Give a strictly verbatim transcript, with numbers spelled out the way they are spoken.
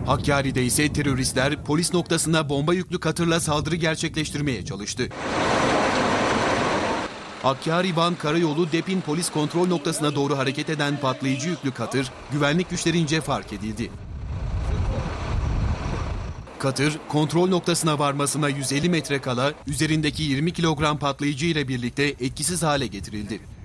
Hakkari'de ise teröristler polis noktasına bomba yüklü katırla saldırı gerçekleştirmeye çalıştı. Hakkari-Van Karayolu Depin polis kontrol noktasına doğru hareket eden patlayıcı yüklü katır güvenlik güçlerince fark edildi. Katır, kontrol noktasına varmasına yüz elli metre kala üzerindeki yirmi kilogram patlayıcı ile birlikte etkisiz hale getirildi.